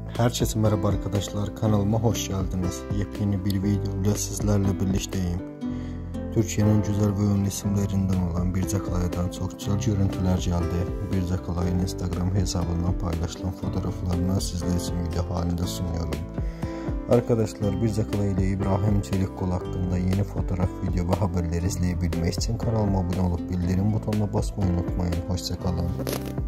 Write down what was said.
Herkese merhaba arkadaşlar, kanalıma hoş geldiniz. Yepyeni bir video ile sizlerle birlikteyim. Türkiye'nin güzel ve ünlü isimlerinden olan Birce Kalay'dan çok güzel görüntüler geldi. Birce Kalay'ın Instagram hesabından paylaşılan fotoğraflarını sizler için video halinde sunuyorum. Arkadaşlar, Birce Kalay ile İbrahim Çelikkol hakkında yeni fotoğraf, video ve haberleri izleyebilmek için kanalıma abone olup bildirim butonuna basmayı unutmayın. Hoşça kalın.